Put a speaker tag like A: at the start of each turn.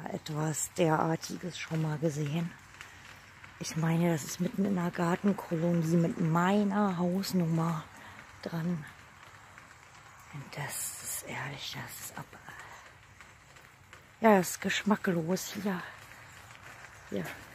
A: etwas derartiges schon mal gesehen. Ich meine, das ist mitten in einer Gartenkolonie mit meiner Hausnummer dran. Und das ist ehrlich, das ist ab. Ja, das ist geschmacklos hier. Hier.